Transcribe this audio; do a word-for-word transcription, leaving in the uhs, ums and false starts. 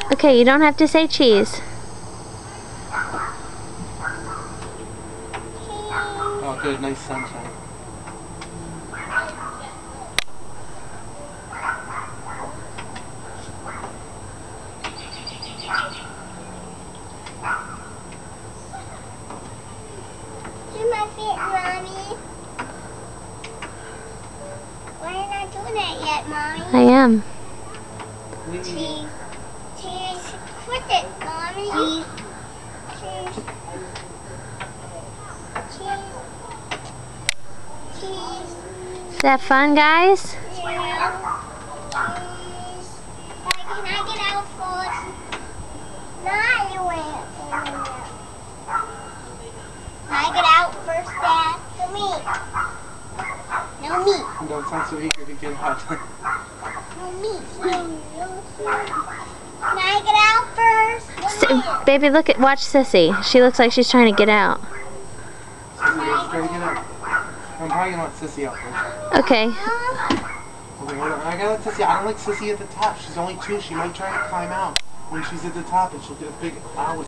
Okay, you don't have to say cheese. Oh, good, nice sunshine. Do my feet, Mommy. Why are you not doing that yet, Mommy? I am. Cheese. Cheese. Quit it, Mommy. Cheese. Cheese. Cheese. Cheese. Is that fun, guys? Cheese. Cheese. Daddy, can I get out first? No, you wait. Can I get out first, Dad? No meat. No meat. You don't sound so eager to get out. No meat. No, no, Can I get out first? No S meat. baby, look at watch Sissy. She looks like she's trying to get out. Sissy, let's try to get out. I'm probably gonna let Sissy out first. Okay. Okay, hold on. I gotta let Sissy. I don't like Sissy at the top. She's only two. She might try to climb out when she's at the top, and she'll get a big owl.